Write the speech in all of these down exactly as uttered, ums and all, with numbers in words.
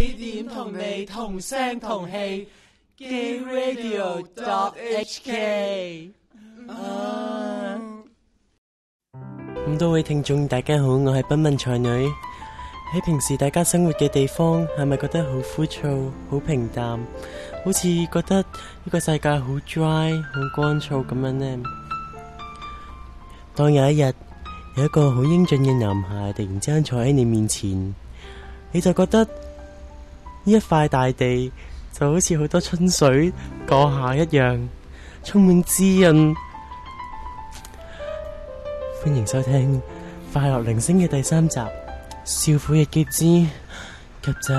起點同你同聲同氣 ，Gay Radio dot H K。 咁多位聽眾大家好，我係賓文才女。喺平時大家生活嘅地方，係咪覺得好枯燥、好平淡，好似覺得呢個世界好 dry、好乾燥咁樣呢？當有一日有一個好英俊嘅男孩突然之間坐喺你面前，你就覺得呢一塊大地就好似好多春水降下一樣，充滿滋潤。歡迎收聽快樂鈴聲嘅第三集《少婦日記之夾仔》。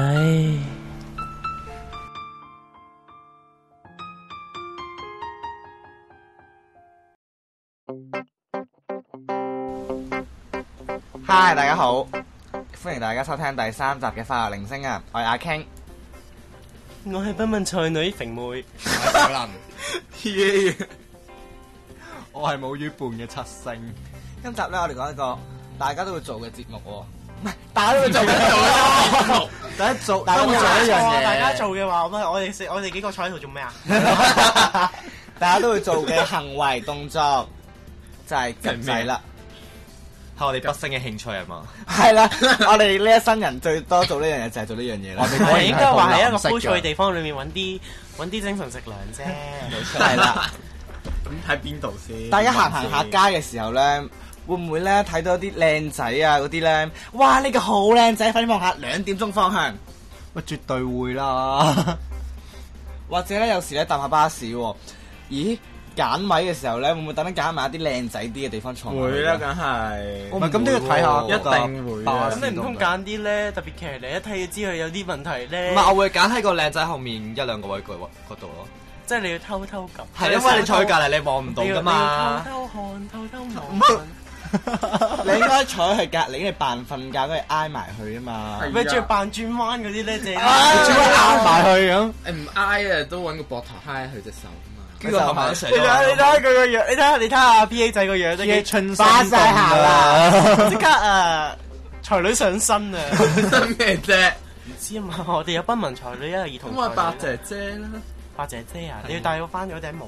Hi， 大家好，歡迎大家收聽第三集嘅快樂鈴聲啊！我係阿 King， 我係賓文才女肥妹， 我係小林，耶！我係母語伴嘅七星。今集咧，我哋講一個大家都會做嘅節目喎，唔係大家都會做嘅節目。大家做，大家會做一樣嘢。 大家做嘅話，咁我哋我哋幾個坐喺度做咩啊？ 大家都會做嘅行為動作就係夾仔啦。 係我哋畢生嘅興趣係嘛？ 係啦，我哋呢一生人最多做呢樣嘢就係做呢樣嘢啦。 我哋應該話喺一個枯燥嘅地方裏面揾啲揾啲精神食糧啫。 冇錯，係啦。 咁喺邊度先？ 大家行行下街嘅時候咧，會唔會咧睇到啲靚仔啊嗰啲咧？哇！呢個好靚仔，快啲望下兩點鐘方向。喂，絕對會啦。或者咧，有時咧搭下巴士喎，咦？揀位嘅時候咧，會唔會等陣揀埋一啲靚仔啲嘅地方坐？ 會啦，梗係。 唔係咁都要睇下， 一定會。 咁你唔通揀啲咧特別騎呢？一睇就知佢有啲問題咧。 唔係，我會揀喺個靚仔後面一兩個位嗰嗰度咯。 即係你要偷偷撳。 係因為你坐喺隔離，你望唔到噶嘛。 偷偷看，偷偷望。 你應該坐喺佢隔離，你扮瞓覺，跟住挨埋去啊嘛。 咪仲要扮轉彎嗰啲咧，就轉彎挨埋去咁。 誒唔挨啊，都揾個膊頭揩佢隻手啊嘛。 呢個係咪成？ 你睇下，你睇下佢個樣，你睇下，你睇下 P A 仔個樣都幾春生發晒姣啦！ 即刻啊，才女上身啊！ 真咩啫？ 唔知啊嘛，我哋有賓文才女，一個兒童。 咁我係白姐姐啦。 白姐姐啊，你要帶我翻咗頂帽。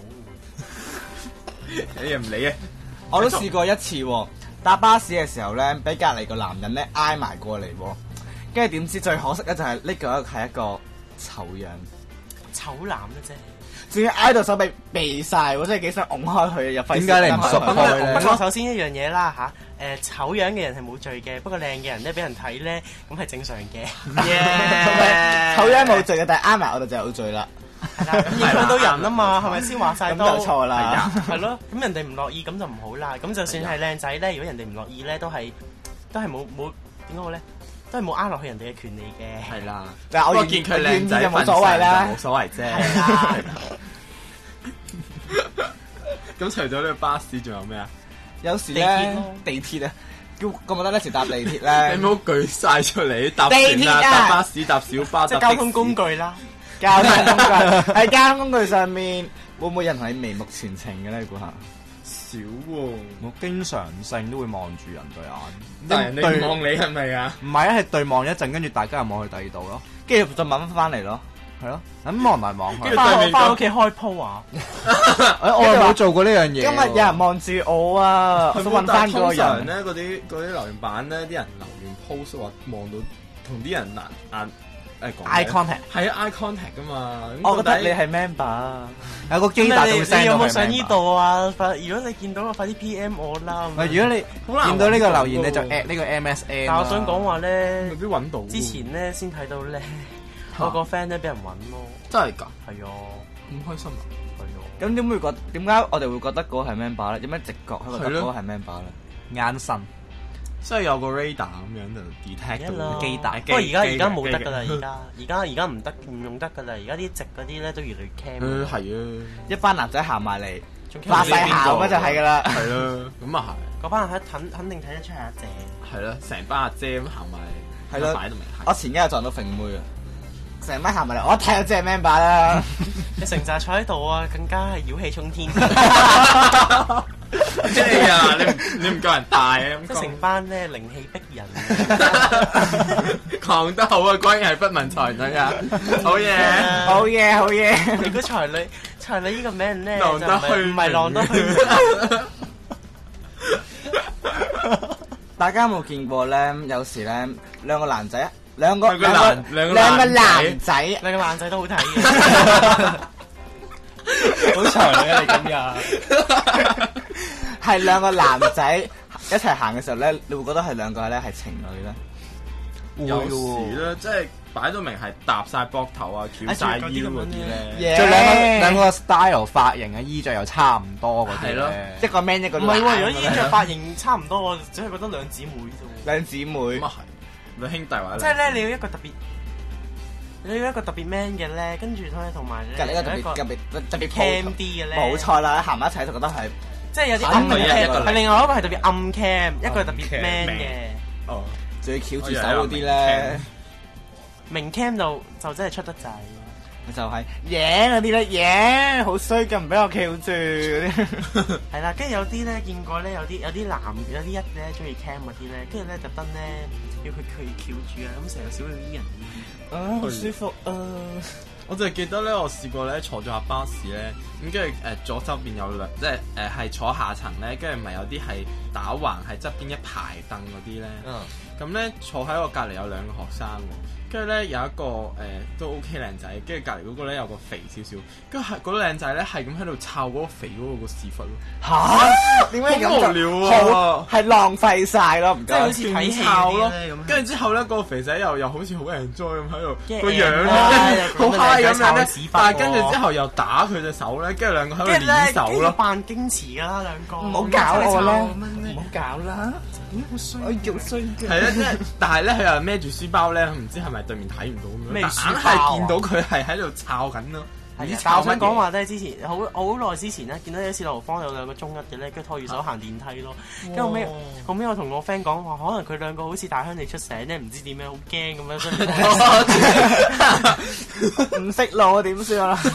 你又唔理啊？ 我都試過一次喎，搭巴士嘅時候咧，俾隔離個男人咧挨埋過嚟喎，跟住點知最可惜咧就係呢個係一個醜樣， 醜男嘅啫。 仲要挨到手臂避晒喎，真係幾想拱開佢，又費事。 點解你唔熟開咧？ 不過首先一樣嘢啦嚇，誒醜樣嘅人係冇罪嘅，不過靚嘅人咧俾人睇咧，咁係正常嘅。 醜樣冇罪嘅，但係挨埋我哋就有罪啦。 係啦，咁影響到人啊嘛，係咪先話晒都？ 咁就錯啦。 係咯，咁人哋唔樂意咁就唔好啦。咁就算係靚仔咧，如果人哋唔樂意咧，都係都係冇冇點講好咧？都係冇呃落去人哋嘅權利嘅。 係啦， 但係我見佢靚仔就冇所謂啦， 冇所謂啫。 係啦。 咁除咗呢個巴士，仲有咩啊？ 有時咧地鐵啊，叫咁覺得咧時搭地鐵咧， 你唔好舉晒出嚟，搭地船啊， 鐵啊搭巴士、搭小巴、 即係搭交通工具啦。 交通工具喺交通工具上面，會唔會有人同你眉目傳情嘅咧？你估下？ 少喎， 我經常性都會望住人對眼， 但係人哋望你係咪啊？ 唔係啊，係對望一陣，跟住大家又望去第二度咯， 跟住就問翻嚟咯， 係咯，咁望埋望去。 翻翻屋企開鋪啊！ 我又冇做過呢樣嘢。 今日有人望住我啊，我想問翻嗰個人咧，嗰啲嗰啲留言板咧，啲人留言 post 話望到同啲人眼眼誒講 eye contact 係啊 eye contact 噶嘛。 我覺得你係 member， 有個機打到你 send 你有冇到上呢度啊？快！如果你見到我，快啲 P M 我啦。 唔係，如果你見到呢個留言，你就 at 呢個 M S N。 但我想講話咧， 未必揾到。 之前咧先睇到咧，我個 friend 咧俾人揾咯。 真係㗎？ 係啊， 咁開心啊！ 係啊。 咁點會覺點解我哋會覺得嗰個係 member 咧？點解直覺覺得嗰個係 member 咧？ 眼神， 即係有個 radar 咁樣就 detect 到機打。 不過而家而家冇得㗎啦，而家而家而家唔得唔用得㗎啦，而家啲直嗰啲咧都越嚟越 cam。 誒係啊， 一班男仔行埋嚟， 仲發晒姣咁就係㗎啦。 係咯，咁啊嗰班人肯肯定睇得出係阿姐。 係，係咯，成班阿姐咁行埋嚟， 係咯擺到明係。 我前幾日撞到揈妹啊！成班行埋嚟，我睇到即係 member 啦。 你成扎坐喺度啊，更加係妖氣沖天。 咩啊？你唔你唔夠人大啊？ 即係成班咧靈氣逼人， 講得好啊！果然係不問才女啊！好嘢， 好嘢，好嘢。 你估才女才女呢個名咧浪得虛唔係浪得虛大家有冇見過咧？有時咧，兩個男仔，兩個兩個男兩個兩個男男仔， 兩個爛仔都好睇嘅，好才女啊！你咁呀？ 係兩個男仔一齊行嘅時候咧，你會覺得係兩個咧係情侶咧？ 有時咧，即係擺到明係搭晒膊頭啊、翹晒腰嗰啲咧。 就兩個兩個 style 髮型嘅衣着又差唔多嗰啲係咯咧。 一個 man 一個男。 唔係喎，如果衣着髮型差唔多，我只係覺得兩姊妹啫喎。 兩姊妹咁。啊係，兩兄弟或者即係咧，你要一個特別，你要一個特別 man 嘅咧，跟住咧同埋咧隔離一個特有一個別特別特別 cam 啲嘅咧， 冇錯啦，行埋一齊就覺得係即係有啲暗一個一 cam， 個係另外一個係特別暗 cam，一個係特別 cam man 嘅。 哦， 最翹住手嗰啲咧， 明 cam 就就真係出得滯。 就係耶嗰啲咧，耶好衰嘅，唔俾我翹住嗰啲。 係啦，跟住有啲咧見過咧，有啲有啲男有啲一咧中意 cam 嗰啲咧，跟住咧特登咧要佢佢翹住啊，咁成個小鳥依人咁。 啊，好舒服啊！ 我就係記得咧，我試過咧坐咗下巴士咧，咁跟住誒左手邊有兩，即係誒係坐下層咧，跟住咪有啲係打橫係側邊一排凳嗰啲咧。 嗯。 咁咧坐喺我隔離有兩個學生喎，跟住咧有一個誒、呃、都 OK 靚仔，跟住隔離嗰個咧有個肥少少，跟住係嗰個靚仔咧係咁喺度摷嗰個肥嗰個個屎忽咯。 嚇？點解咁好無聊啊好係浪費晒咯，唔該。 即係好似睇戲摷咯啲咧咁。 跟住之後咧，嗰個肥仔又又好似好 enjoy 咁喺度， 嘅個樣啊咧好 high 咁樣咧摷屎忽喎， 但係跟住之後又打佢隻手咧，跟住兩個喺度跟住咧， 練手跟住咯。 扮矜持㗎啦，兩個。 唔好搞我啦， 唔唔好搞啦， 好衰我叫衰嘅。 係咧，即係，但係咧，佢又孭住書包咧，唔知係咪對面睇唔到咁樣， 咩但書包啊硬係見到佢係喺度摷緊咯。唔知係啊但係我想摷乜嘢講話咧，之前好好耐之前咧，見到有一次流坊有兩個中一嘅咧，跟住拖住手行電梯咯。跟住後尾後尾我同我 friend 講話，可能佢兩個好似大鄉里出城咧，唔知點樣，好驚咁樣，所以唔識路點算啊？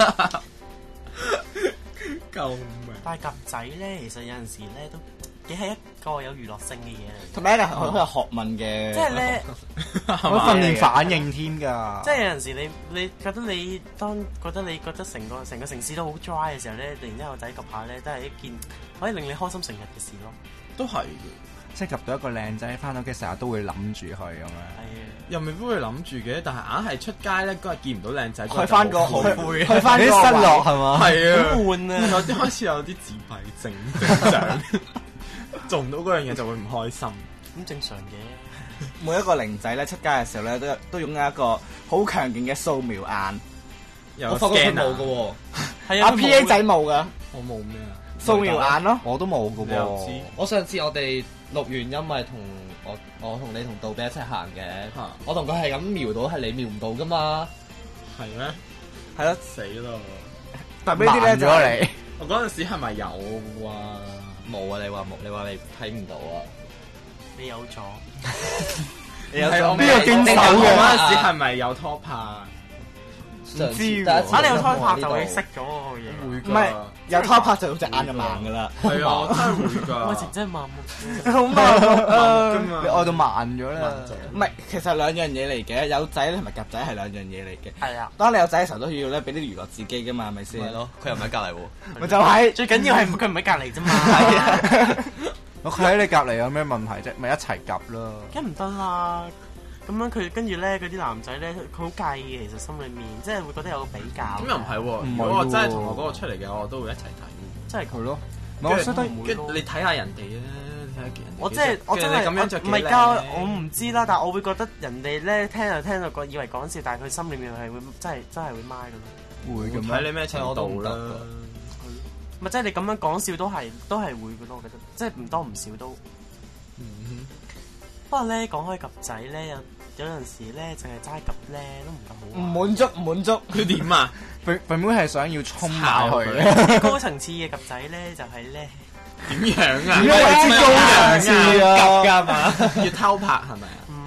救命！ 但係夾仔咧，其實有陣時咧都幾係一個有娛樂性嘅嘢嚟。 同埋一個好有學問嘅， 即係咧， 可以訓練反應添㗎。 即係有陣時你你覺得你當覺得你覺得成個成個城市都好 dry 嘅時候咧，突然之間有仔及下咧，都係一件可以令你開心成日嘅事咯。 都係嘅， 即係及到一個靚仔，翻到屋企成日都會諗住佢咁樣。 係啊。 又未必會諗住嘅，但係硬係出街咧，嗰日見唔到靚仔， 去翻個好去去翻個有啲失落位係嘛？ 係啊， 好悶啊！ 有啲開始有啲自閉症症狀，做唔到嗰樣嘢就會唔開心。 咁正常嘅。 每一個零仔咧出街嘅時候咧，都有都擁有一個好強勁嘅掃描眼。 有我發覺佢 scanner 冇嘅喎。 係阿 P A 仔冇噶， 我冇咩啊？ 掃描眼咯。 我都冇㗎你又知喎。 我上次我哋錄完音咪同我我同你同杜比一齊行嘅， 嚇我同佢係咁瞄到，係你瞄唔到噶嘛？ 係咩？ 係咯， 死咯！ 但係呢啲咧就咗你。 我嗰陣時係咪有啊？ 冇啊！你話冇，你話你睇唔到啊？ 你有咗。 你有係我邊個經手嘅？ 我嗰陣時係咪有拖拍？ 唔知喎嚇你有拖拍就會識咗嗰個嘢。 會唔係有拖拍就隻眼就盲噶啦。 係啊，真係會㗎。 我直真係盲目。 好慢㗎嘛你愛到慢咗啦。 唔係，其實兩樣嘢嚟嘅，有仔咧同埋夾仔係兩樣嘢嚟嘅。 係啊。 當你有仔嘅時候都要咧俾啲娛樂自己噶嘛，係咪先？ 係咯，佢又唔喺隔離喎。 咪就係最緊要係佢唔喺隔離啫嘛。 係啊。 我佢喺你隔離有咩問題啫？咪一齊夾咯。 梗唔得啦。咁樣佢跟住咧，嗰啲男仔咧，佢好介意嘅，其實心裏面即係會覺得有個比較。 咁又唔係喎， 唔係如果我真係喎同我嗰個出嚟嘅，我都會一齊睇。 真係係咯。 跟住我覺得跟住你睇下人哋咧，睇下人哋我真係我真係你咁樣着唔係交，我唔知啦。但係我會覺得人哋咧聽就聽到個以為講笑，但係佢心裏面係會真係真係會買噶咯。 會咁樣。 睇你咩程度啦。 咪即係你咁樣講笑都係都係會嘅咯，我覺得即係唔多唔少都。 嗯不過咧講開及仔咧，有有陣時咧淨係齋及咧都唔咁好唔玩。 滿足唔滿足。 佢點啊？ 肥肥妹係想要衝埋去。 高層次嘅及仔咧就係咧， 點樣啊？ 點解為之高層次啊？ 㗎嘛？ 要偷拍係咪啊？ 唔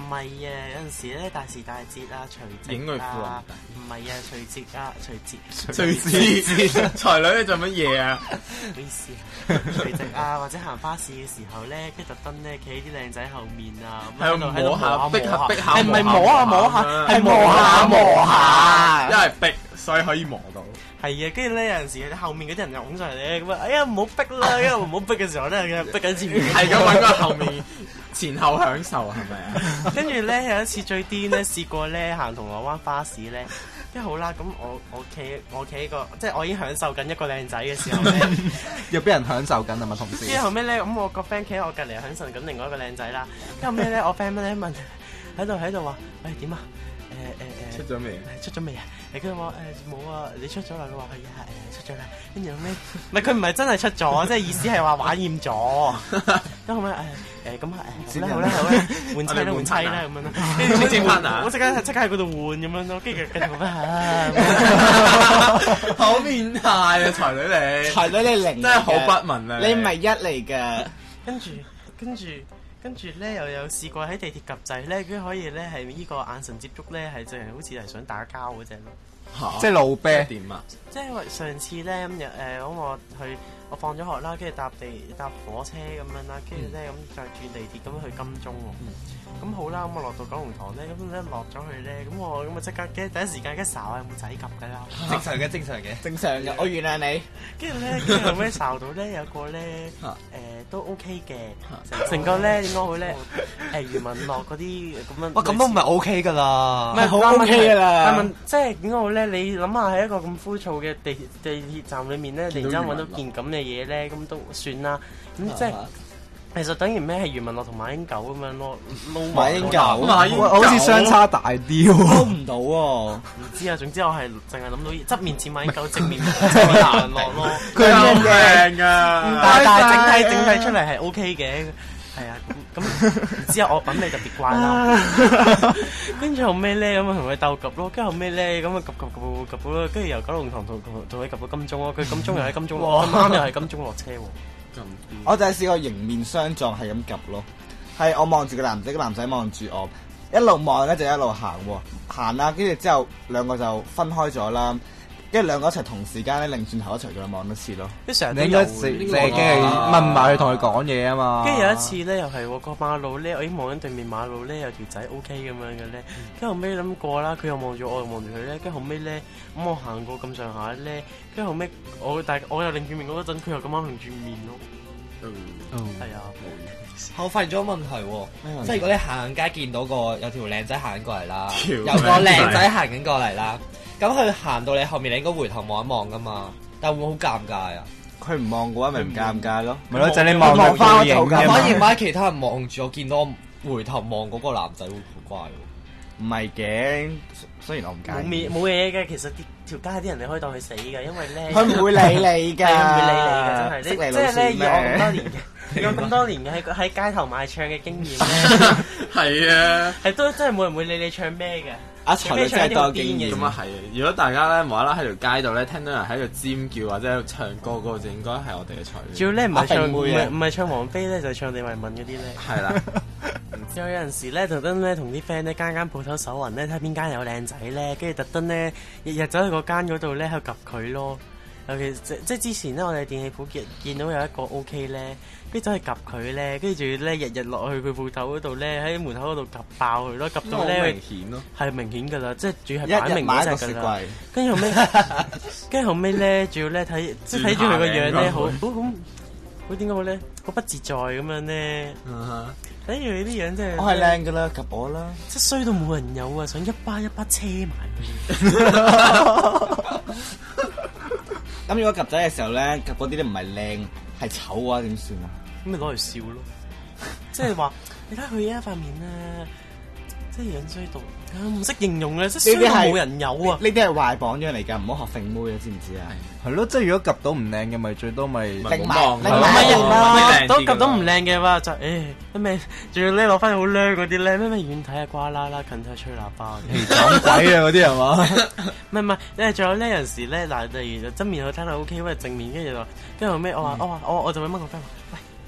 係啊，有陣時咧大時大節啊，除夕影佢褲啊啊， 唔係啊，除夕啊，除節， 隨時才女你做乜嘢啊？ 唔好意思啊，除夕啊，或者行花市嘅時候咧，跟住特登咧企喺啲靚仔後面啊，咁喺度摸下逼下逼下， 係咪摸下摸下？係摸下摸下， 因為逼所以可以摸到。 係啊，跟住咧有陣時後面嗰啲人又拱上嚟咧，咁啊，哎呀唔好逼啦，因為唔好逼嘅時候咧，逼緊前面， 係咁揾個後面前後享受係咪啊？ 跟住咧有一次最癲咧，試過咧行銅鑼灣花市咧，跟住好啦，咁我我企我企喺個，即係我已經享受緊一個靚仔嘅時候咧， 要俾人享受緊係咪同時？ 跟住後尾咧，咁我個 friend 企喺我隔離享受緊另外一個靚仔啦，跟住後尾咧我 friend 咧問喺度喺度話，喂點啊？誒誒誒出咗未？ 出咗未啊？誒跟住我誒冇啊，你出咗啦？佢話係啊誒出咗啦。跟住後尾，唔係佢唔係真係出咗，即係意思係話玩厭咗。咁後尾誒誒咁誒好啦好啦好啦，換妻啦換妻啦咁樣咯。跟住先 partner 我即刻即刻喺嗰度換咁樣咯。跟住跟住後尾啊， 好變態啊！才女你， 才女你零， 真係好不文啊！ 你唔係一嚟㗎。 跟住跟住。跟住咧又有試過喺地鐵及掣咧，佢可以咧係呢個眼神接觸咧係淨係好似係想打交嗰隻咯。 嚇即係路啤。 點啊？ 即係話上次咧咁日誒咁我去我放咗學啦，跟住搭地搭火車咁樣啦，跟住咧咁再轉地鐵咁樣去金鐘喎。咁好啦，咁我落到九龍塘咧，咁咧落咗去咧，咁我咁啊即刻嘅第一時間嘅睄下有冇仔及㗎啦。 正常嘅，正常嘅。 正常嘅，我原諒你。 跟住咧，跟住後尾睄到咧有個咧誒都 OK 嘅，成成個咧點講好咧誒余文樂嗰啲咁樣。 哇，咁都唔係 OK 㗎啦。 唔係好 OK 㗎啦但問即係點講好咧？你諗下喺一個咁枯燥嘅地地鐵站裏面咧，突然之間揾到件咁嘅嘢咧，咁都算啦。咁即係。其實等於咩係余文樂同馬英九咁樣咯，撈馬英九馬英九好似相差大啲喎。 撈唔到喎。 唔知啊，總之我係淨係諗到側面似馬英九，正面似余文樂咯。 佢好靚啊！ 但但係整體整體出嚟係 O K 嘅，係啊，咁咁唔知啊，我品味特別怪啦。跟住後尾咧咁啊同佢鬥及咯，跟住後尾咧咁啊及及及及咯，跟住由九龍塘同同同佢及到金鐘咯，佢金鐘又喺金鐘落，咁啱又係金鐘落車喎。 我就係試過迎面相撞，係咁夾咯。係我望住個男仔，個男仔望住我，一路望咧就一路行喎，行啦。跟住之後兩個就分開咗啦，跟住兩個一齊同時間咧，擰轉頭一齊再望一次咯。 啲成日你應該成成日驚問埋佢同佢講嘢啊嘛。 跟住有一次咧，又係喎個馬路咧，我已經望緊對面馬路咧有條仔 O K 咁樣嘅咧，跟住後尾諗過啦，佢又望住我，又望住佢咧，跟住後尾咧咁我行過咁上下咧，跟住後尾我但我又擰轉面嗰陣，佢又咁啱擰轉面咯。 嗯， 係啊， 我發現咗個問題喎，即係如果你行街見到個有條靚仔行緊過嚟啦， 條有個靚仔行緊過嚟啦，咁佢行到你後面，你應該回頭望一望噶嘛，但會唔會好尷尬啊？ 佢唔望嘅話，咪唔尷尬咯。 咪咯，就係你望望翻佢影個圖㗎反而萬一其他人望住我，見到我回頭望嗰個男仔會好怪喎。 唔係嘅，雖然我唔介冇意。 嘢冇嘢嘅，其實啲條街啲人你可以當佢死嘅，因為咧佢唔會理你㗎， 係唔會理你嘅，真係。 識你你老師即係咧，以我咁多咩？ 年嘅，以我咁多年嘅喺喺街頭賣唱嘅經驗咧， 係啊。 係都真係冇人會理你唱咩嘅。 阿財女真係多經驗。 咁啊係，如果大家咧無啦啦喺條街度咧聽到人喺度尖叫或者喺度唱歌嗰個就應該係我哋嘅才女。 主要咧唔係唱唔阿肥妹啊係唔係唱王菲咧，就係唱李慧敏嗰啲咧。 係啦， 有有陣時咧，特登咧同啲 friend 咧間間鋪頭搜雲咧，睇邊間有靚仔咧，跟住特登咧日日走去嗰間嗰度咧去及佢咯。尤其即即之前咧，我哋電器鋪見見到有一個 O K 咧，跟住走去及佢咧，跟住咧日日落去佢鋪頭嗰度咧，喺門口嗰度及爆佢咯，及到咧明顯咯， 係明顯㗎啦，即係仲要一係擺明日買一個嗰隻㗎啦。 雪櫃， 跟住後尾，跟住後尾咧，仲要咧睇，即係睇住佢個樣咧，好好好好點講好咧，好不自在咁樣咧。睇住佢啲樣真係， 我係靚㗎啦，及我啦。 即係衰到冇人有啊！想一巴一巴車埋佢。 咁如果及仔嘅時候咧，及嗰啲都唔係靚，係醜嘅話點算啊？ 咁咪攞嚟笑咯，即係話你睇佢啊塊面啊，即係樣衰到，唔識形容啊！即係衰到冇人有啊！ 呢啲係壞榜樣嚟㗎，唔好學揈妹啊，知唔知啊？ 係咯，即係如果及到唔靚嘅，咪最多咪另望埋另唔係埋啊，都及到唔靚嘅話就誒咩？仲要咧攞翻好靚嗰啲咧，咩咩遠睇啊瓜啦啦，近睇吹喇叭。 撞鬼啊嗰啲係嘛？ 唔係唔係，誒仲有咧有陣時咧嗱，例如就正面去聽到 O K，喂正面跟住就跟住後尾我話我話我我就會問個 friend 話，喂誒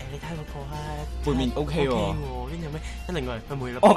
你睇嗰個啊， 背面 OK 喎， 跟住有咩？跟另外佢冇粒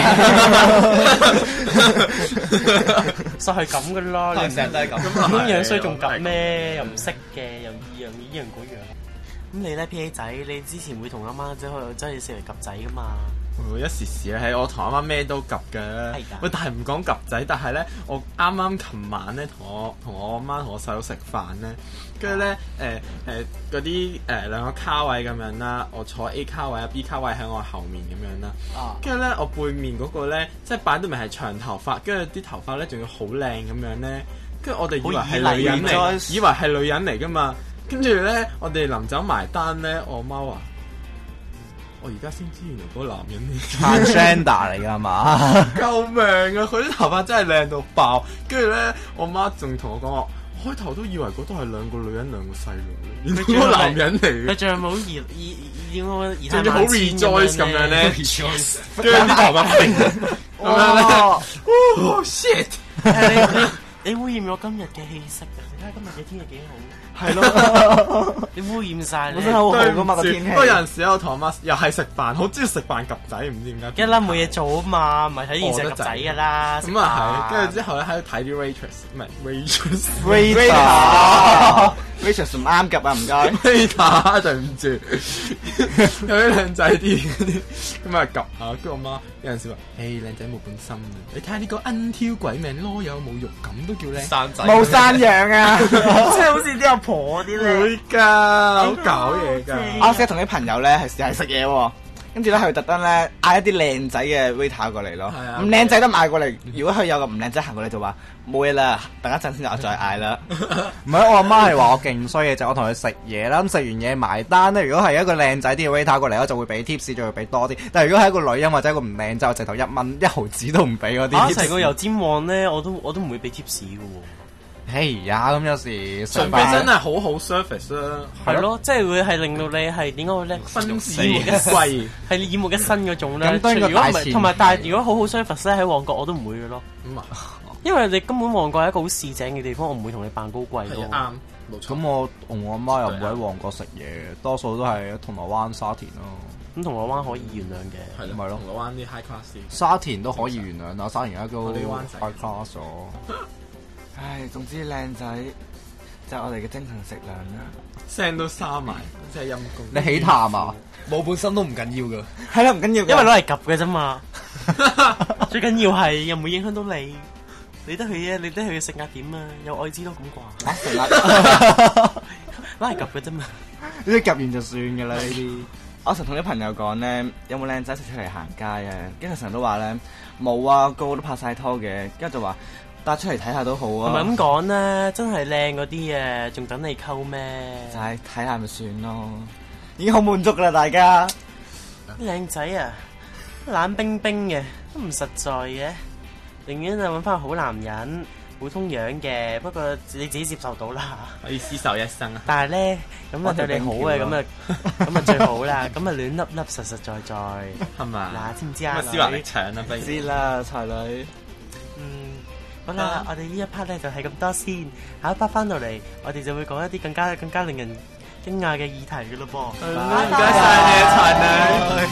實係咁噶啦，你成日都係咁， 咁樣衰仲夾咩？又唔識嘅，又依樣依樣嗰樣。咁你咧 P A 仔，你之前會同阿媽即係真係食嚟夾仔噶嘛？ 一時時咧，係我同阿媽咩都夾嘅。喂，但係唔講夾仔，但係咧，我啱啱琴晚咧同我同我阿媽同我細佬食飯咧，跟住咧誒誒嗰啲誒兩個卡位咁樣啦，我坐 A 卡位啊 B 卡位喺我後面咁樣啦，跟住咧我背面嗰個咧，即係擺到明係長頭髮，跟住啲頭髮咧仲要好靚咁樣咧，跟住我哋以為係女人嚟，以為係女人嚟噶嘛，跟住咧我哋臨走埋單咧，我媽話。我而家先知原來嗰個男人嚟 transgender 嚟㗎嘛？ 救命啊！佢啲頭髮真係靚到爆，跟住咧，我媽仲同我講話，開頭都以為嗰都係兩個女人兩個細路，原來嗰個男人嚟嘅。 佢仲有冇而而點講？ 仲要好 rejoice 咁樣咧，跟住啲頭髮平咁樣咧。哦 shit！ 你你污染咗今日嘅氣息㗎！你睇下今日嘅天氣幾好。 係咯， 你污染晒你。 本身好好噶嘛個天氣。 不過有陣時咧，我同阿媽又係食飯，好中意食飯及仔，唔知點解。 一粒冇嘢做啊嘛，唔係睇電視及仔噶啦。 咁啊係，跟住之後咧喺度睇啲 waitress，唔係 waitress。waitress 唔啱夾啊，唔該。 waiter 對唔住，有啲靚仔啲嗰啲，咁啊夾下，跟住我媽有陣時話：，誒靚仔冇本心啊！你睇下呢個恩挑鬼命囉柚冇肉，咁都叫靚。生仔冇生養啊！ 即係好似啲阿婆嗰啲咧。 會㗎，好搞嘢㗎。 我成日同啲朋友咧係試係食嘢喎，跟住咧佢特登咧嗌一啲靚仔嘅 waiter 過嚟咯，唔靚仔都嗌過嚟。如果佢有個唔靚仔行過嚟就話冇嘢啦，等一陣先我再嗌啦。 唔係，我阿媽係話我勁衰嘅，就我同佢食嘢啦，咁食完嘢埋單咧。如果係一個靚仔啲嘅 waiter 過嚟，我就會俾 tips，就會俾多啲。但係如果係一個女人或者一個唔靚仔，我直頭一蚊一毫子都唔俾嗰啲。 啊，成個油尖旺咧，我都我都唔會俾 tips 嘅喎。 嘿呀，咁有時除非真係好好 service 啦， 係咯，即係會係令到你係點解會咧？ 分死一貴係耳目一新嗰種咧。 咁當然如果唔係，同埋但係如果好好 service 咧，喺旺角我都唔會嘅咯。 咁啊， 因為你根本旺角係一個好市井嘅地方，我唔會同你扮高貴咯。 啱，冇錯。 咁我同我阿媽又唔會喺旺角食嘢，多數都係喺銅鑼灣、沙田咯。 咁銅鑼灣可以原諒嘅， 係咪咯？ 銅鑼灣啲 high class 啲， 沙田都可以原諒啊，沙田而家都 high class 咗。 唉，總之靚仔就係我哋嘅精神食糧啦。 聲都沙埋，真係陰公。 你起痰啊？ 冇本身都唔緊要噶。 係啦，唔緊要， 因為攞嚟及嘅啫嘛。最緊要係又唔會影響到你，理得佢啫，理得佢嘅性格點啊？有愛滋都咁啩。 食啦， 攞嚟及嘅啫嘛。 呢啲夾完就算㗎啦，呢啲。我成日同啲朋友講咧，有冇靚仔出嚟行街啊？跟住成日都話咧冇啊，個個都拍晒拖嘅，跟住就話。帶出嚟睇下都好啊！ 唔係咁講啦，真係靚嗰啲啊，仲等你溝咩？ 就係睇下咪算咯，已經好滿足啦，大家。 靚仔啊，冷冰冰嘅，都唔實在嘅，寧願就揾翻個好男人，普通樣嘅，不過你自己接受到啦。 可以廝守一生啊！ 但係咧，咁啊對你好嘅，咁啊咁啊最好啦，咁啊暖粒粒實實在在， 係嘛？ 嗱，知唔知啊？ 咁啊，思華力搶啦，不如知啦，才女。 嗯。好啦，我哋呢一 part 咧就係咁多先，下一 part 翻到嚟，我哋就會講一啲更加更加令人驚訝嘅議題嘅咯噃。 唔該晒你啊，才女。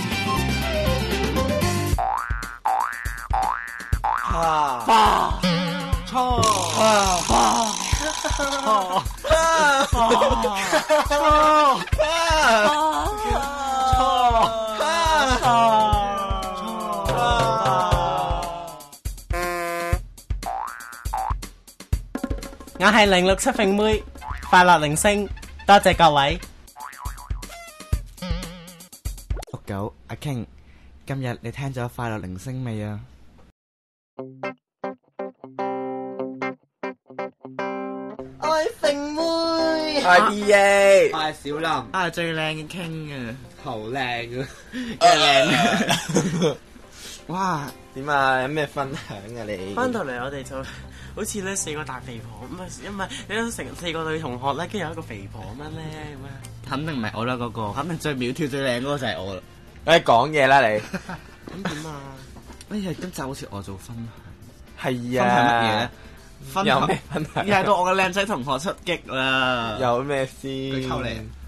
花花錯花花錯我係零六七揈妹，快樂鈴聲，多謝各位。 六九阿 King，今日你聽咗快樂鈴聲未啊？我係揈妹， 我係 B A， 我係小林，我係最靚嘅 King 啊， 好靚啊， 靚啊！哇， 點啊？有咩分享啊？你翻到嚟我哋就好似咧四個大肥婆咁啊，因為你都成四個女同學咧，跟住有一個肥婆咁樣咧咁啊， 肯定唔係我啦嗰個，肯定最苗條最靚嗰個就係我啦。 誒講嘢啦你， 咁點啊？ 哎呀，今集好似我做分享， 係分享乜嘢咧？分享有咩分享？ 又係到我嘅靚仔同學出擊啦！ 有咩先？ 佢溝你，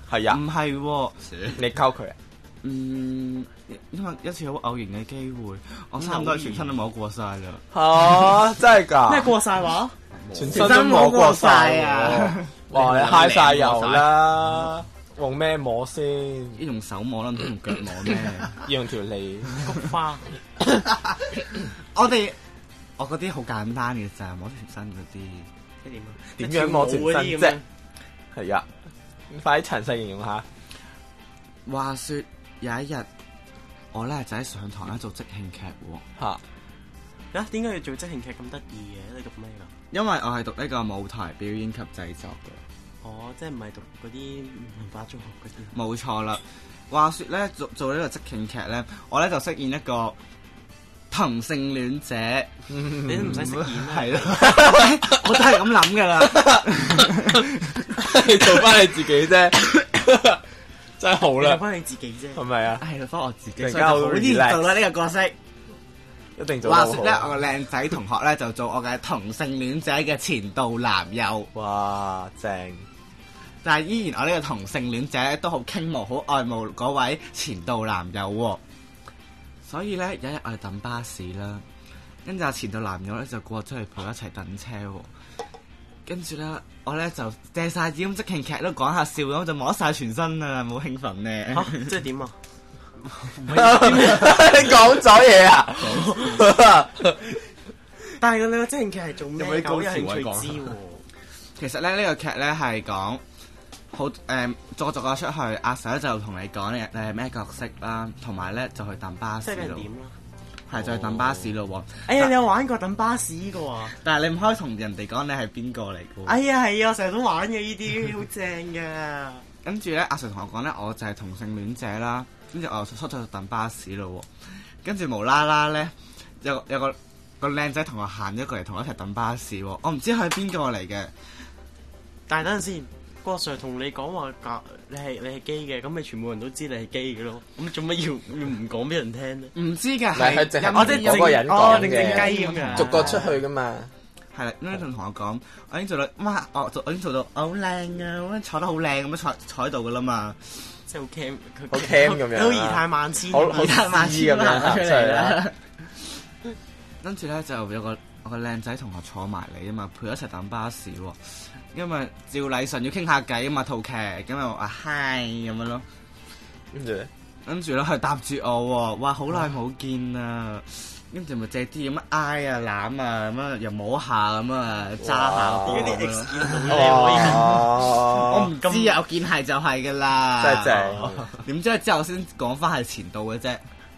係啊， 唔係喎， 你溝佢啊？ 嗯，因為一次好偶然嘅機會，我差唔多全身都摸過晒啦。 嚇！真係㗎？ 咩過晒話？ 全身都摸過晒啊！哇！你揩晒油啦！用咩摸先？ 要用手摸啦，唔通用腳摸咩？ 要用條脷。 菊花。 我哋我嗰啲好簡單嘅咋，摸全身嗰啲。 即係點啊？ 點樣摸全身啫？係啊，快啲詳細形容下。 話說有一日，我咧就喺上堂咧做即興劇喎。 嚇！ 啊，點解要做即興劇咁得意嘅？你讀咩㗎？ 因為我係讀呢個舞台表演及製作嘅。 哦，即係唔係讀嗰啲文化中學嗰啲？ 冇錯啦。話說咧做做呢個即興劇咧，我咧就飾演一個同性戀者。 你都唔使飾演啦。 係咯，我都係咁諗噶啦。 你做翻你自己啫，真係好啦。 做翻你自己啫， 係咪啊？ 係翻我自己， 突然間好所以就好易做啦呢個角色。 一定做得好。 話說咧，我個靚仔同學咧就做我嘅同性戀者嘅前度男友。 哇，正！ 但係依然我呢個同性戀者都好傾慕、好愛慕嗰位前度男友喎。所以咧有一日我哋等巴士啦，跟住阿前度男友咧就過出去陪我一齊等車喎。跟住咧我咧就借晒紙咁即興劇都講下笑咁就摸晒全身啊，好興奮咧。 嚇！即係點啊？ 你講咗嘢啊！ 但係你個即興劇係做咩？ 有冇啲高潮有興趣可以講知喎。 其實咧呢、呢個劇咧係講好誒，逐逐個出去，阿 Sir 就同你講你你係咩角色啦，同埋咧就去等巴士咯。 即係點啦？ 係就去等巴士咯喎。 哎呀，你有玩過等巴士嘅喎？ 但係你唔可以同人哋講你係邊個嚟嘅喎。 哎呀，係啊，我成日都玩嘅呢啲，好正㗎。 跟住咧，阿 Sir 同我講咧，我就係同性戀者啦。跟住我就出咗去等巴士咯喎。跟住無啦啦咧，有有個個靚仔同我行咗過嚟，同我一齊等巴士喎。我唔知佢係邊個嚟嘅。 但係等陣先，個 Sir 同你講話教你係你係基嘅，咁咪全部人都知你係基嘅咯。咁做乜要要唔講俾人聽咧？ 唔知㗎， 唔係佢淨係我即係嗰個人講哦，定正嘅， 雞咁樣， 逐個出去噶嘛。 係啦，咁樣同我講，我已經做到，哇！我做我已經做到好靚啊，咁樣坐得好靚咁樣坐坐喺度噶啦嘛。 即係好 cam，佢好 cam 咁樣好儀態萬千， 好好儀態萬千咁樣行出嚟出嚟啦啦。 跟住咧就有個我個靚仔同學坐埋嚟啊嘛，陪我一齊等巴士喎。因為照禮順要傾下偈啊嘛，套劇咁又話嗨咁樣咯。 跟住咧， 跟住咧佢搭住我喎，哇！好耐冇見啊！跟住咪借啲咁樣挨啊攬啊咁樣，又摸下咁啊揸下而家啲波咁 X 樣。 見到咧，可以我我唔知啊，我見係就係噶啦。 真係正。 點知之後先講翻係前度嘅啫。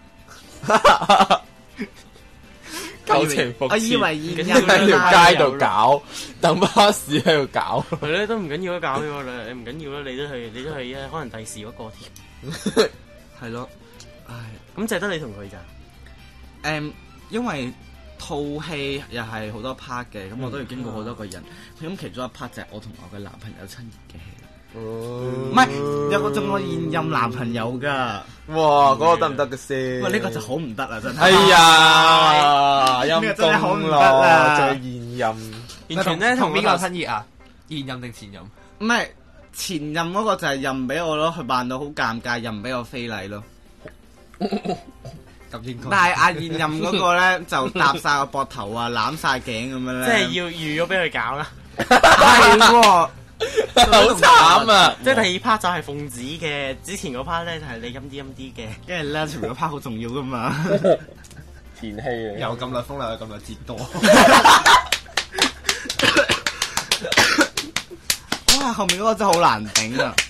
舊情復熾， 我以為現喺任條街度搞，等巴士喺度搞。 係咧，都唔緊要啊，搞咗啦，你唔緊要啦，你都係你都係啊，可能第時嗰個添。 係咯，唉， 咁就係得你同佢咋？ 誒，因為套戲又係好多 part 嘅，咁我都要經過好多個人。咁其中一 part 就係我同我嘅男朋友親熱嘅戲。唔係，有個仲我現任男朋友㗎。 哇，嗰個得唔得嘅先？ 喂，呢個就好唔得啦，真係。 哎呀， 呢個陰真係好唔得公咯， 啦仲有現任。 完全咧同邊個我親熱啊？現任定前任？ 唔係前任嗰個就係任俾我咯，佢扮到好尷尬，任俾我非禮咯。 咁應該。 但係阿現任嗰個咧就搭晒個膊頭啊，攬晒頸咁樣咧。 即係要預咗俾佢搞啦。 係喎。 好慘啊！ 即係第二 part 就係奉旨嘅，之前嗰 part 咧就係你陰啲陰啲嘅。 跟住咧，前面嗰 part 好重要噶嘛。 前戲嚟。 有咁耐風流，有咁耐折多。 哇！後面嗰個真係好難頂啊！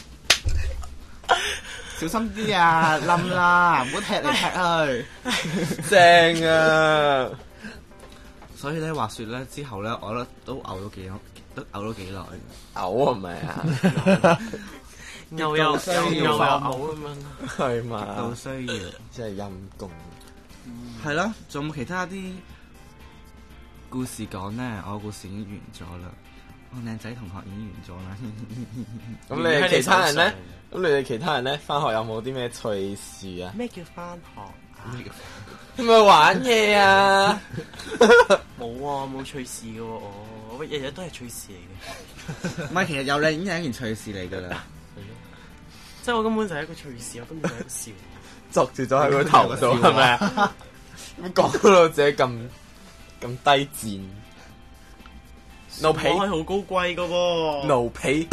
小心啲啊，冧啦，唔好踢嚟踢去。 正啊！ 所以咧，話説咧之後咧，我覺得都嘔咗幾都嘔咗幾耐。 嘔係咪啊？ 又又又又又冇咁樣。 係嘛？ 都需要。 真係陰公。 係咯，仲有冇其他啲故事講咧？我故事已經完咗啦，我靚仔同學已經完咗啦。 咁你哋其他人咧？咁你哋其他人咧？翻學有冇啲咩趣事啊？ 咩叫翻學啊？ 係咪玩嘢啊？ 冇啊，冇趣事嘅喎，我日日都係趣事嚟嘅。 唔係，其實有你已經係一件趣事嚟㗎啦。 即係我根本就係一個趣事，我根本就係一個笑。 作住咗喺個頭度係咪啊？咁講到自己咁咁低賤，no 皮我係好高貴噶喎。 no 皮，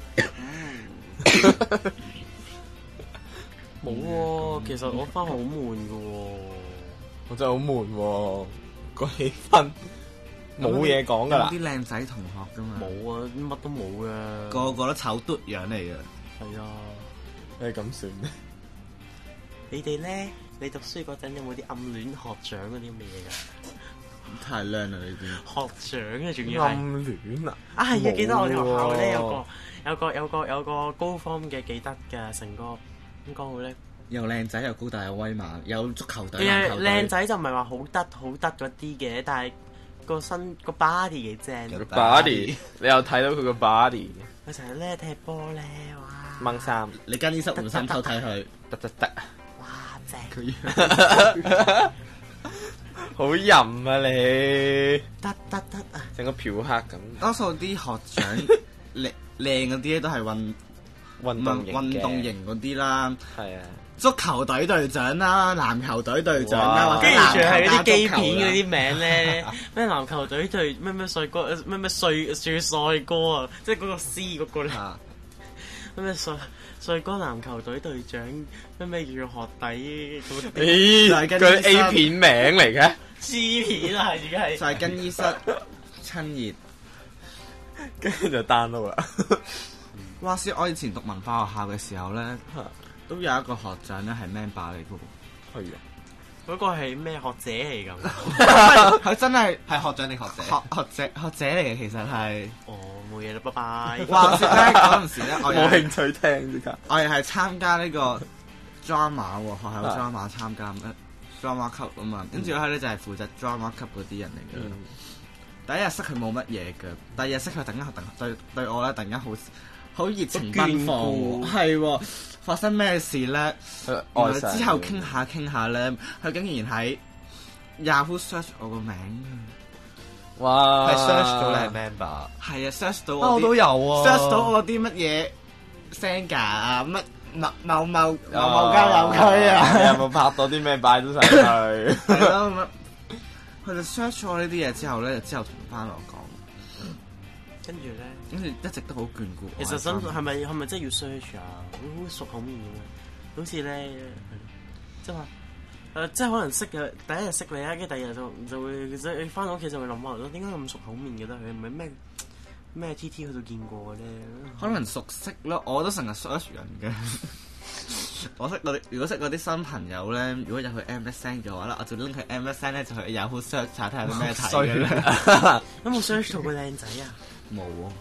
冇喎，其實我翻學好悶噶喎。 我真係好悶喎，個氣氛冇嘢講㗎啦有。啲靚仔同學㗎嘛， 冇啊，乜都冇噶。 個個都醜嘟樣嚟嘅。 係啊， 你咁算咩？ 你哋咧，你讀書嗰陣有冇啲暗戀學長嗰啲咁嘅嘢㗎？ 太靚啦呢啲。 學長啊，仲要暗係戀啊！ 啊，係啊！記得我哋學校咧有冇個有個有個有個高方嘅記得㗎，成個點講好咧？ 又靚仔又高大又威猛，有足球隊、 誒籃球隊。 靚仔就唔係話好得好得嗰啲嘅，但係個身個 body 幾正。 有個 body，你又睇到佢個 body 佢成日咧踢波咧，哇！ 掹衫， 你更衣室換衫偷睇佢， 得得得， 哇正！ 佢好淫啊你！ 得得得啊！ 成個嫖客咁， 多數啲學長靚靚嗰啲咧都係運運動型嘅運動型嗰啲啦， 係啊， 足球隊隊長啦，籃球隊隊長啦， 哇或者跟住仲係嗰啲籃球加機足球啦片嗰啲名咧，咩籃球隊隊咩咩帥哥，咩咩帥帥帥哥啊，即係嗰個 C 嗰個咧， 啊咩咩帥帥哥籃球隊隊長，咩咩叫學弟嗰啲咦， 就係跟佢醫生 A 片名嚟嘅， G 片啊，而家係就係更衣室親熱。 跟住就 download 啦。 話說我以前讀文化學校嘅時候咧，都有一個學長咧係 man 霸嚟嘅喎。 係啊， 嗰個係咩學者嚟㗎？ 佢真係係學長定學姐？ 學學者學者嚟嘅，其實係。 哦，冇嘢啦，拜拜。 話說咧嗰陣時咧，我又係冇興趣聽呢家。 我又係參加呢個 drama 喎，學校 drama 參加咩 drama 級啊嘛，跟住佢咧就係負責 drama 級嗰啲人嚟嘅。第一日識佢冇乜嘢嘅，第二日識佢突然間突然對對我咧突然間好好熱情奔放喎，係喎。發生咩事咧？ 愛原來之後傾下傾下咧，佢竟然喺 Yahoo search 我個名啊！ 哇， 係 search 到你係 member。 係啊，search 到啊，我我啲都有啊。 search 到我啲乜嘢 Senga 啊，乜某某某某某交友區啊， 你有冇拍到啲咩擺咗上去？ 係咯咁樣。佢就 search 咗呢啲嘢之後咧，就之後同翻我講， 跟住咧， 跟住一直都好眷顧我。 其實真係咪係咪真係要 search 啊？好熟口面咁樣，好似咧，即係話誒，即係可能識嘅第一日識你啊，跟住第二日就就會即係你翻到屋企就會諗下，點解咁熟口面嘅咧？佢唔係咩咩 T T 去到見過嘅咧？ 可能熟悉咯，我都成日 search 人嘅。我識嗰啲，如果識嗰啲新朋友咧，如果入去 M S N 嘅話咧，我就拎佢 M S N 咧就去 Yahoo search 下睇下有咩睇嘅咧。 有冇 search 到個靚仔啊？ 冇喎。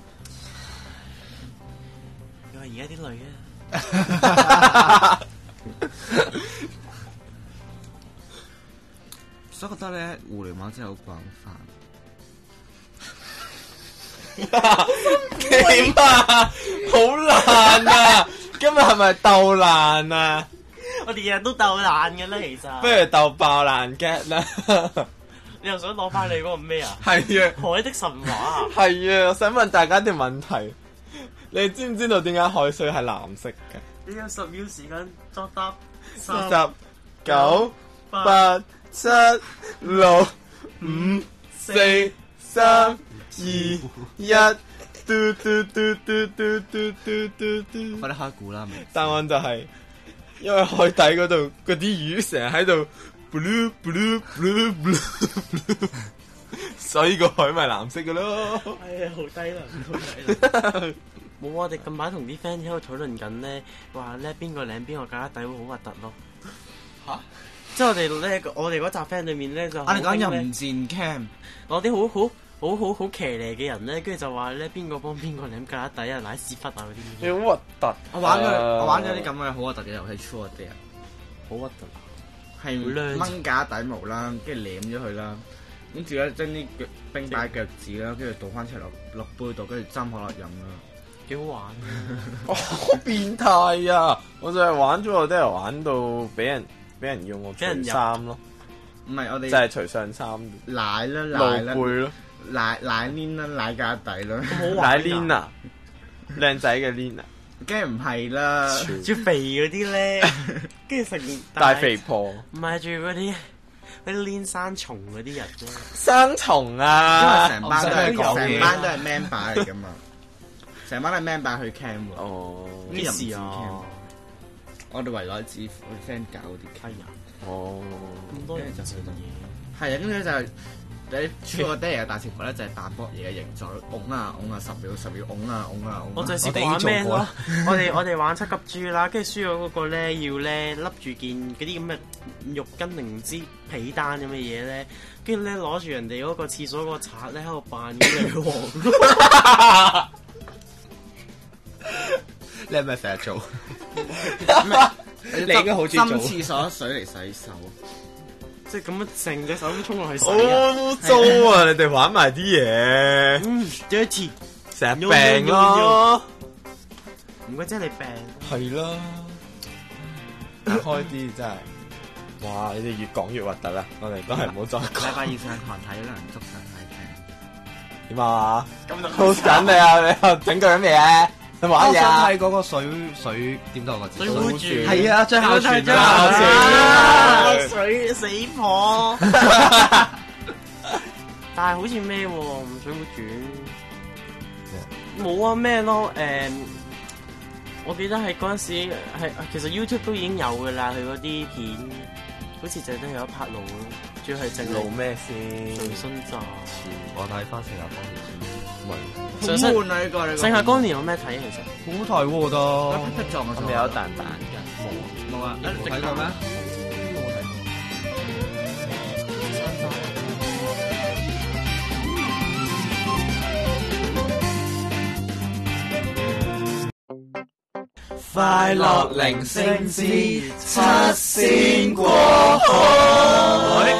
你話而家啲女啊？ 所以覺得咧，互聯網真係好廣泛。 點啊？好難啊！今日係咪鬥爛啊？ 我哋日日都鬥爛嘅啦，其實。 不如鬥爆爛 get 啦！ 你又想攞翻你嗰個咩啊？ 係啊， 海的神話啊！ 係啊！我想問大家一條問題，你知唔知道點解海水係藍色嘅？ 你有十秒時間作答。十、 十、九、八、七、六、五、四、三、二、一，嘟嘟嘟嘟嘟嘟嘟嘟嘟。 快啲開估啦！ 答案就係因為海底嗰度嗰啲魚成日喺度 blue blue blue blue， 所以個海咪藍色嘅咯。 係啊，好低能，好低能。冇啊！我哋近排同啲 friend 喺度討論緊咧，話咧邊個領邊個架底會好核突咯。 嚇！ 即係我哋咧，我哋嗰集 friend 裏面咧就我哋講任淫戰 cam， 攞啲好好好好好騎呢嘅人咧，跟住就話咧邊個幫邊個領架底啊，舐屎忽啊嗰啲。 你好核突！ 我玩咗我玩咗啲咁嘅好核突嘅遊戲 True or Dare， 好核突啊！ 係掹架底毛啦，跟住舐咗佢啦，跟住咧將啲腳冰擺腳趾啦，跟住倒翻出嚟落落杯度，跟住斟可樂飲啦。 幾好玩啊！ 我好變態啊！我就係玩咗我都係玩到俾人俾人要我除衫咯， 唔係我哋就係除上衫， 奶啦露奶啦， 背咯， 奶奶鏈啦奶架底啦， 好玩奶 Lina，靚仔嘅 Lina， 梗係唔係啦， 最肥嗰啲咧，跟住食大肥婆， 唔係仲嗰啲嗰啲攣生蟲嗰啲人咧， 生蟲因啊！ 為成班都係我唔想成班都係 member 嚟噶嘛，成班都係 member 去 cam 喎。 哦， 幾啲人唔知時啊 cam？我哋圍內支付，我哋 friend 搞嗰啲 cam。 哦， 咁多人就食嘢。 係啊，跟住就你出個爹哋嘅大潮婆咧，就係扮博嘢嘅形狀，拱啊拱啊，十秒十秒拱啊拱啊拱啊。 我就試過玩咩咯？我哋我哋玩七級豬啦，跟住輸咗嗰個咧要咧笠住件嗰啲咁嘅浴巾定唔知被單咁嘅嘢咧，跟住咧攞住人哋嗰個廁所嗰個刷咧喺度扮女王。 你係咪成日做？ 你應該好中意做斟廁所水嚟洗手。 即係咁樣成隻手都衝落去洗好啊！ 污糟啊！你哋玩埋啲嘢， 嗯，dirty， 成日病咯， 唔怪之你病。 係啦，開啲真係，哇！你哋越講越核突啦，我哋都係唔好再禮講。 拜二上堂睇啦，人捉上睇點啊？好緊你啊！你又整佢咩嘢？你玩我想嘢啊？ 睇嗰個水水點讀個字？ 水壺住係啊，最後傳張啊！ 水死婆，但係好似咩喎？唔水壺轉冇啊咩咯？誒，我記得係嗰陣時係其實 YouTube 都已經有㗎啦，佢嗰啲片好似就係得有一拍路咯，主要係淨路咩先？ 最新集。 我睇翻四廿方年好悶啊！呢個你盛夏光年有咩睇啊？其實先，好睇喎我覺得。 出撞係咪有蛋蛋㗎？ 冇啊！ 冇睇過咩？ 快樂鈴聲之七仙過海。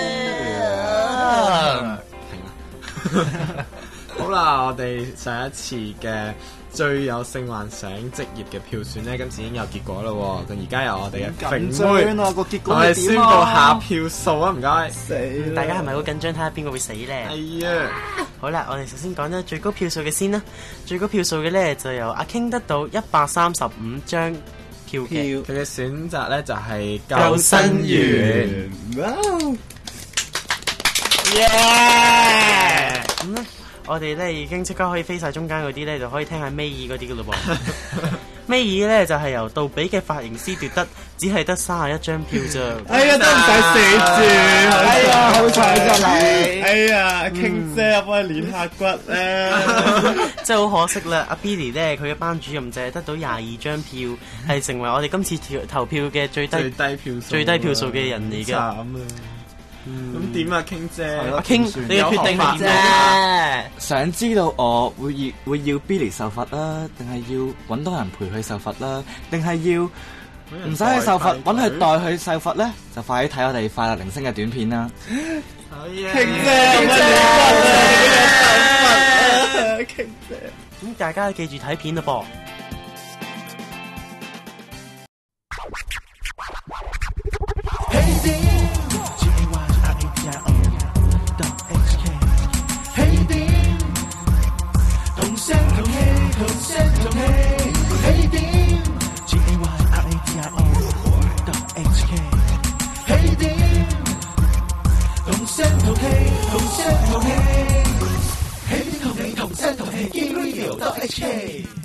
好啦，我哋上一次嘅最有性幻想職業嘅票選咧，今次已經有結果啦喎。咁而家由我哋嘅緊妹張啊！個結果我哋係點宣佈下啊？ 票數啊，唔該。 死啦！ 大家係咪好緊張睇下邊個會死咧？ 係啊， 好啦，我哋首先講咗最高票數嘅先啦。最高票數嘅咧就由阿 King 得到一百三十五張票嘅。 佢嘅選擇咧就係救生員。 耶！咁咧，我哋咧已經即刻可以飛晒中間嗰啲咧，就可以聽下尾二嗰啲噶咯噃。尾二咧就係由杜比嘅髮型師奪得，只係得三十一張票啫。 哎呀，都唔使死住！哎呀，好彩㗎你！哎呀，King姐幫你練下骨咧。 真係好可惜啦！阿 Billy 咧，佢嘅班主任就係得到廿二張票，係成為我哋今次投投票嘅最低最低票數， 最低票數嘅人嚟嘅。 慘啊！咁點啊，King 姐？ 阿 King，你嘅決定係點啫？ 想知道我會要會要 Billy 受罰啦，定係要揾多人陪佢受罰啦，定係要唔使佢受罰，揾佢代佢受罰咧？就快啲睇我哋快樂鈴聲嘅短片啦！ King 姐，乜嘢罰啊？King 姐， 咁大家記住睇片啦噃。 同聲同氣，同聲同氣，起同你同聲同氣 ，G Radio dot H K。